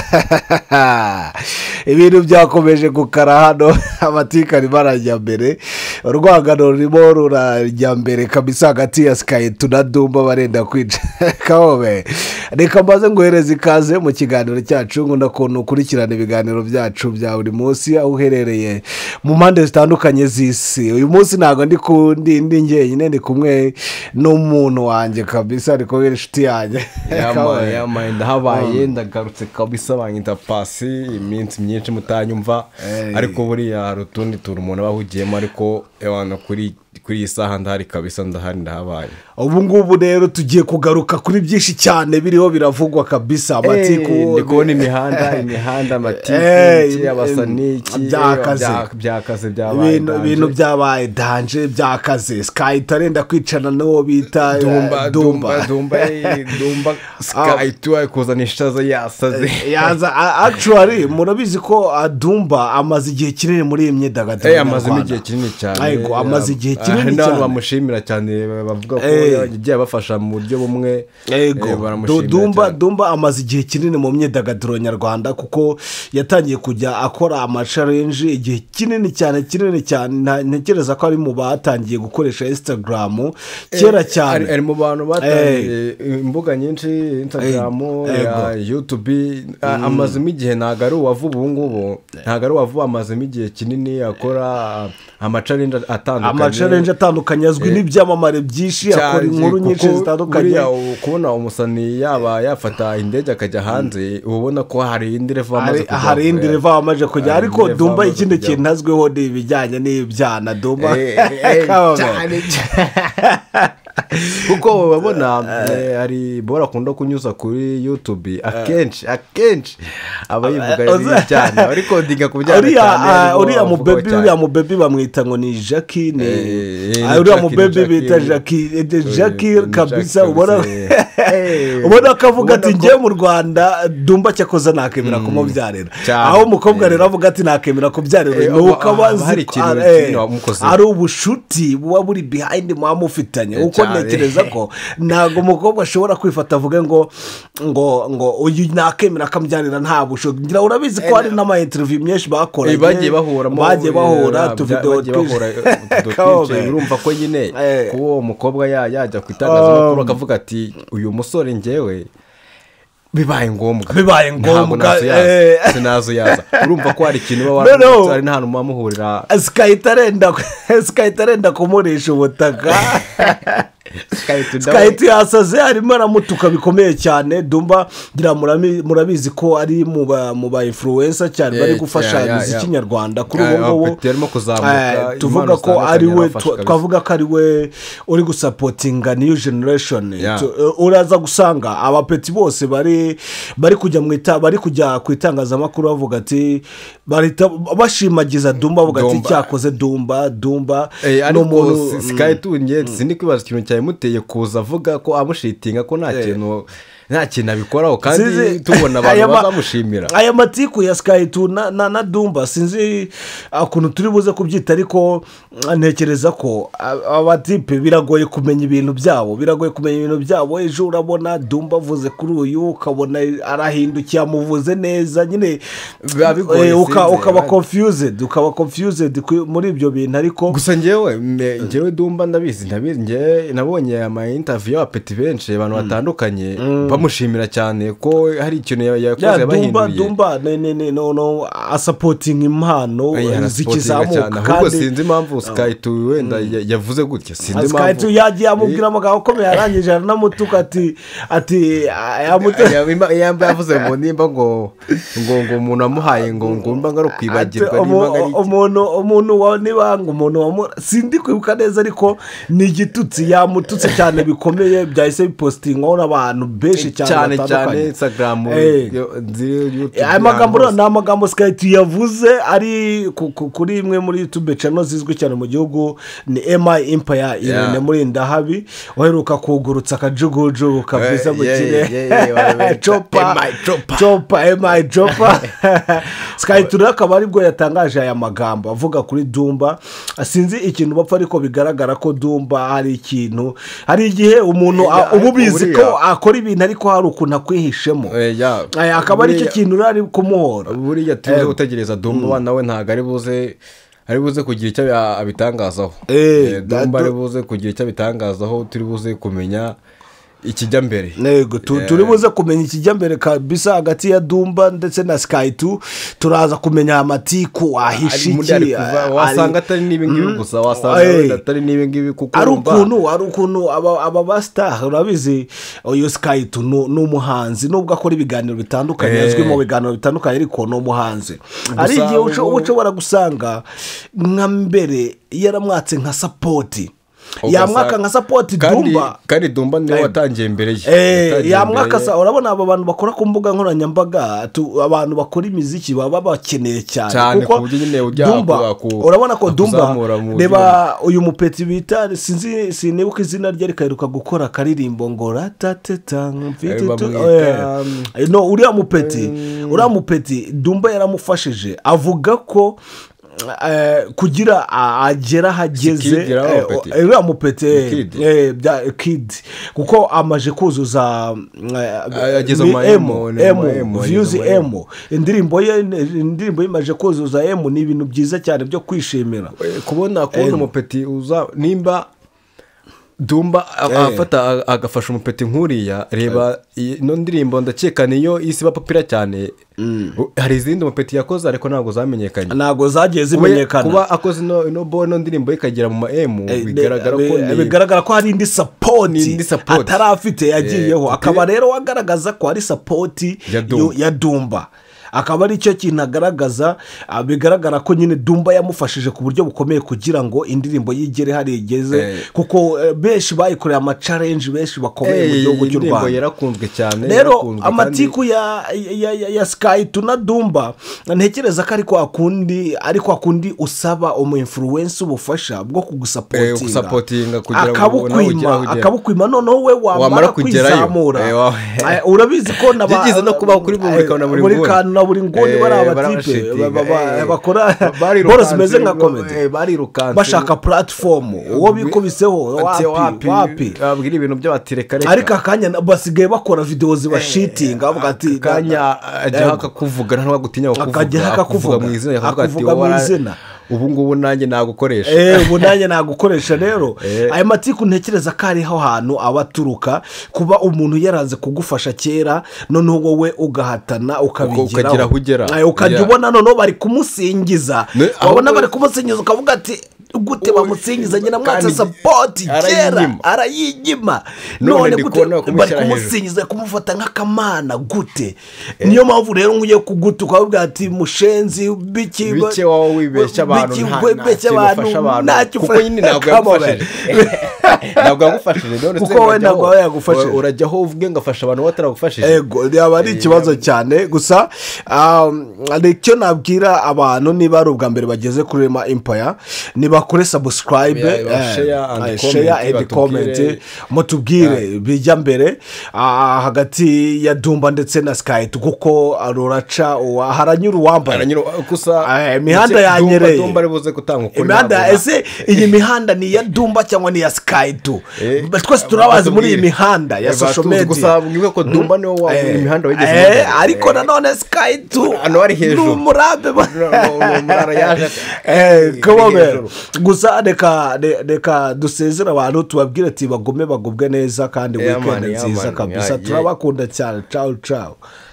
ibintu byakomeje gukara hano amatika arimo arajya mbere urwangano rurimo rurajya mbere kabisa hagati ya Skype na Dumba barenda kwica kabe reka mbaze nguhereze ikaze mu kiganiro cyacu nkunda kuntu ukurikirana ibiganiro byacu bya buri munsi aho uherereye mu mpande zitandukanye z'isi uyu munsi ntabwo ndi njyenyine ndi kumwe n'umuntu wanjye kabisa ariko we inshuti yanjye yamaye ndahabaye ndagarutse kabisa banyita pasi iminsi myinshi mutanyumva ariko buriya hari utundi turi umuntu bahugiyemo ariko ewana kuri iyi saha ndahari kabisa ndahabaye ubu ngubu rero tugiye kugaruka kuri byinshi cyane biriho biravugwa kabisa amatiku ndi kubona imihanda amatiku y'abasaniki byakaze byabaye ibintu byabaye danje byakaze Skype arenda kwicana n'uwo bita Dumba Skype kuzana ishaza yaza actually murabizi ko Dumba amaze igihe kinini muri iyi myidagaduro amaze igihe kinini cyane amaze igihe kinini cyane n'abantu bamushimira cyane bavuga ko yagiye abafasha mu buryo bumwe Dumba amaze igihe kinini mu myidagaduro nyarwanda kuko yatangiye kujya akora ama-challenge igihe kinini cyane ntekereza ko ari mu batangiye gukoresha Instagram kera cyane ari mu bantu batangiye imbuga nyinshi Instagram YouTube amazemo igihe ntabwo ari uwavuba ubu ngubu ntabwo ari uwavuba amazemo igihe kinini akora ama-challenge atandukanye azwi n'ibyamamare byinshi akora inkuru nyinshi zitandukanye kubona umusani yaba yafata indege akajya hanze ubona ko hari indi reva amaze kujya ariko Dumba ikindi kintu azwiho ni ibijyanye n'ibyana Dumba kuko babona hari bora akunda kunyuza kuri YouTube akenshi aba yivuga cyane ariko ndiga kubyana cyane uriya mu baby bamwita ngo ni Jackie uriya mu baby bita Jackie kabisa ubona akavuga ati ngiye mu Rwanda Dumba cyakoze nakemera kumubyarira aho umukobwa rero avuga ati nakemera kubyarira nuko abazi ari ubushuti buba buri behind mwamufitanye uko ntekereza ko ntago umukobwa ashobora kwifata avuge ngo uyu nakemera akambyarira nta bushuti ngira urabizi ko hari n'ama interview myinshi bakoranye bagiye bahura tuvideo urumva ko nyine kuwo umukobwa yajya ku itangazamakuru akavuga ati uyu musore njyewe bibaye ngombwa sinazuyaza urumva ko hari ikintu baba ari n'ahantu muhurira Skype arenda kumurisha ubutaka Skype yasaze harimo aramutuka bikomeye cyane Dumba ngira murabizi ko ari mu ba influencer cyane bari gufasha imiziki nyarwanda kuri ubu ngubu tuvuga ko ari we twavuga ko ari we uri gusapotinga new generation uraza gusanga abapeti bose bari kujya ku itangazamakuru bavuga ati bashimagiza Dumba bavuga ati cyakoze Dumba n'umuntu Skype sindi kwibaza ikintu cyane muteye kuza avuga ko amushitinga ko nta kintu abikoraho kandi tubona abantu bazamushimira aya matiku ya Skype na Dumba sinzi ukuntu turi buze kubyita ariko ntekereza ko abatipe biragoye kumenya ibintu byabo ejo urabona Dumba avuze kuri uyu ukabona arahindukiye amuvuze neza nyine ukaba confused muri ibyo bintu ariko gusa njyewe Dumba ndabizi nabonye ama interview y'abapeti benshi abantu batandukanye bamushimira cyane ko hari ikintu yakoze yabahinduye Dumba asapotinga impano zikizamuka kandi sinzi impamvu Skype wenda yavuze gutya sinzi impamvu Skype yagiye amubwira amagambo akomeye arangije aranamutuka ati yavuze ngo nimba ngo umuntu amuhaye ngo mba ngaro kwibagirwa umuntu sindi kwibuka neza ariko ni igitutsi yamututse cyane bikomeye byahise bipostingwaho n'abantu benshi cyane Instagram amagambo Skype yavuze ari kuri imwe muri YouTube channel zizwi cyane mu gihugu ni MI Empire irene muri ndahabi waheruka kugurutsa akajugujugu kabisa mu kirere chopa Skype akaba aribwo yatangaje aya magambo avuga kuri Dumba sinzi ikintu bapfa ariko bigaragara ko Dumba hari ikintu hari igihe umuntu ububizi ko akora ibintu ko hari ukuntu akwihishemo akaba ari cyo kintu urari kumuhora buriya tuze gutegereza dumba nawe ntabwo ari buze kugira icyo abitangazaho dumba ari buze kugira icyo abitangazaho turi buze kumenya ikijya mbere nego turi buze kumenya ikijya mbere kabisa hagati ya dumba ndetse na sky2 turaza kumenya amatiku ahishiki wasanga atari n'ibingibi gusa wasanga atari n'ibingibi kuko ari ukuntu aba bastar urabizi uyu sky2 ni umuhanzi nubwo akora ibiganiro bitandukanye azwi mu biganiro bitandukanye ariko ni umuhanzi ari igihe ushobora gusanga nka mbere yaramwatse nka sapoti yamwaka nka sapoti dumba kandi dumba niwe watangiye mbere ye yamwaka urabona aba bantu bakora ku mbuga nkoranyambaga abantu bakora imiziki baba bakeneye cyane kuko dumba urabona ko dumba reba uyu mupeti bita sinibuka izina rye rikaheruka gukora akaririmbo ngo ratateta no uriya mupeti dumba yaramufashije avuga ko kugira agera hageze uriya mupete kid kuko amaje kuzuza views indirimbo ye imaje kuzuza ni ibintu byiza cyane byo kwishimira kubona umupeti uza nimba dumba afata agafasha umupeti nkuriya reba ino ndirimbo ndakeka niyo isi bapapira cyane hari izindi umupeti yakoze ariko ntabwo zamenyekanye ntabwo zagiye zimenyekana kuba akoze ino ndirimbo ikagera mu ma bigaragara ko hari indi sapoti atarafite yagiyeho akaba rero wagaragaza ko hari sapoti ya dumba akaba ari cyo kintu agaragaza bigaragara ko nyine dumba yamufashije ku buryo bukomeye kugira ngo indirimbo yigere hari igeze kuko benshi bayikoreye ama-challenge benshi bakomeye mu gihugu cy'u Rwanda yarakunzwe cyane rero amatiku ya sky2 na dumba ntekereza ko ari kwa kundi usaba umu-influencer ubufasha bwo kugusapotinga akabukwima noneho we wamara kwizamura urabizi ko bigeze no kubaho kuri buri kantu buri nguni bari abatipe bakora boro zimeze nka komedi bashaka platform uwo bikubiseho wapi babwira ibintu by'abatirekareka ariko akanya basigaye bakora video zibashitinga bavuga ati kanya ajya akakuvuga nta gutinya kuvuga mu izina ubu ngubu nanjye nagukoresha ubu nanjye nagukoresha rero aya matiku ntekereza ko ariho hantu abaturuka kuba umuntu yaranze kugufasha kera noneho wowe ugahatana ukabigeraho ukajya ubona noneho bari kumusingiza wabona bari kumusingiza ukavuga ati gute bamusingiza nyina mwatse sapoti kera arayinyima none gute bari kumusingiza kumufata nk'akamana gute niyo mpamvu rero nguye kuguta ukavuga ati mushenzi bike wowe wibeshya abantu ntacyo kuko nyine ntabwo yagufashije kuko we ntabwo yagufashije urajyaho uvuge ngo afasha abantu bataragufashije yego yaba ari ikibazo cyane gusa icyo nabwira abantu niba ari ubwa mbere bageze kuri Rema Empire nibakore subscribe share and comment mutubwire bijya mbere hagati ya dumba ndetse na sky2 kuko ruraca haranyura uwambaye imihanda yanyereye dumba ribuze gutanga ukuri imihanda ese iyi mihanda ni ya dumba cyangwa ni ya sky2 twese turabazi muri iyi mihanda ya social media gusa mwibuke ko dumba niwo wabura imihanda wigeze ariko nanone sky2 hano ari hejuru n'umurabe n'umurara yaje gusa reka dusezera abantu tubabwire ati bagubwe neza kandi weekend nziza kabisa turabakunda cyane ciao